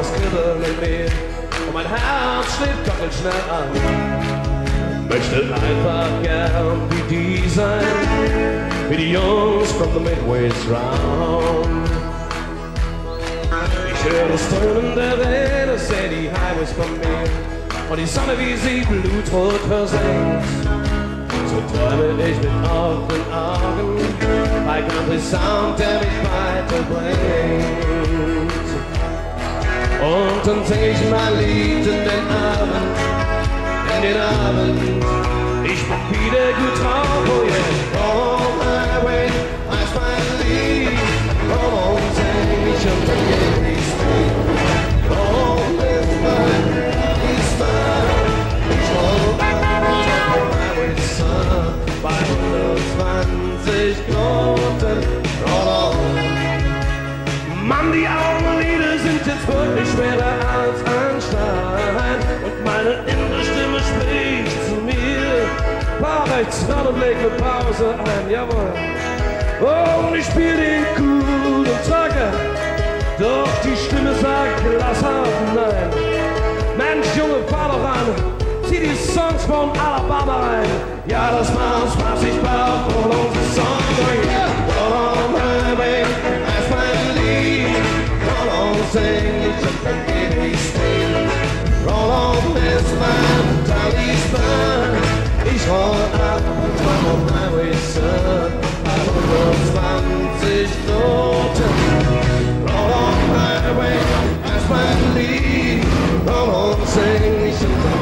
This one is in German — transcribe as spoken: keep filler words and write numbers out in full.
das Kribbeln in mir und mein Herz schlägt doppelt schnell an. Möchte einfach gern wie die sein, wie die Jungs from the Midway's Round. Ich höre das Tönen der Wellen, seh die Highways von mir und die Sonne, wie sie blutrot versenkt. So träume ich mit offenen Augen bei Country Sound, der mich weiterbringt. Und dann sing ich mein Lied in den Abend, in den Abend. Ich bin wieder gut drauf, oh yeah. All my way heißt mein Lied. Oh, sing ich und dann geh ich street. Oh, ist mein, ist mein. Ich roll out on my way, son. Bei hundertzwanzig Knoten, roll on. Mann, die Augenlider sind jetzt wirklich schwerer als ein Stein. Und meine innere Stimme spricht zu mir. Fahr rechts ran und leg ne Pause ein, jawohl. Oh, und ich spiel den cool und zacke. Doch die Stimme sagt glasshaft nein. Mensch, Junge, fahr doch an. Zieh die Songs von Alabama rein. Ja, das macht Spaß, ich brauch wohl unsere Songs. Roll on my way, heißt mein Lied. Roll on, sing ich und dann geh ich still. Roll on, ist mein Talisman. Ich roll ab und roll on my way, son. Bei hundertzwanzig Noten. Roll on my way, heißt mein Lied. Roll on, sing ich und dann